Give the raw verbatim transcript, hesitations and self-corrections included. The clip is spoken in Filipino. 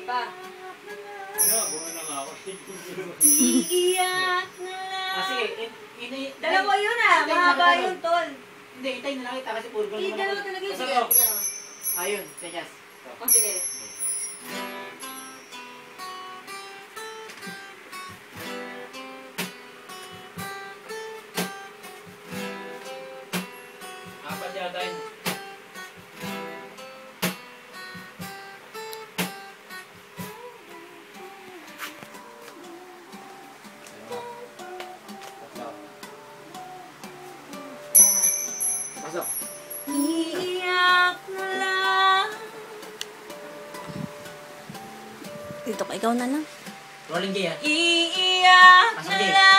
pa. Ginagawa na nga ako. Iiyak na lang. Kasi, ini... Dalawa yun ah, mahaba yung tol. Hindi, itay na lang kita kasi puro Hindi, dalawa talaga yun. Sige, sige. Ayun, senyas. O, sige. Apat yata yun. Pasok. Iiyak na lang. Dito ka, ikaw na lang. Rolling J, ah. Iiyak na lang.